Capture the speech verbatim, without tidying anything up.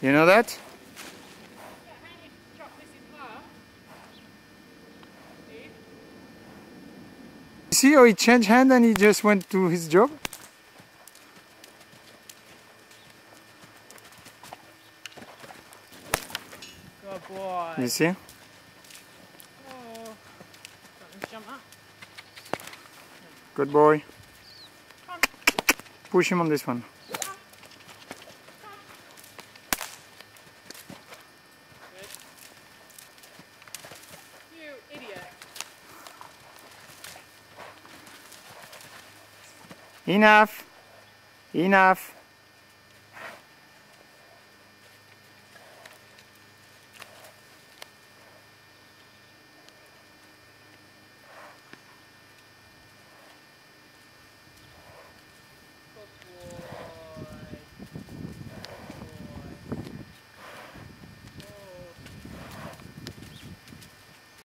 You know that? See how he changed hand and he just went to his job? Good boy. You see? Oh. Jump up. Good boy. Push him on this one. Good. You idiot. Enough. Enough.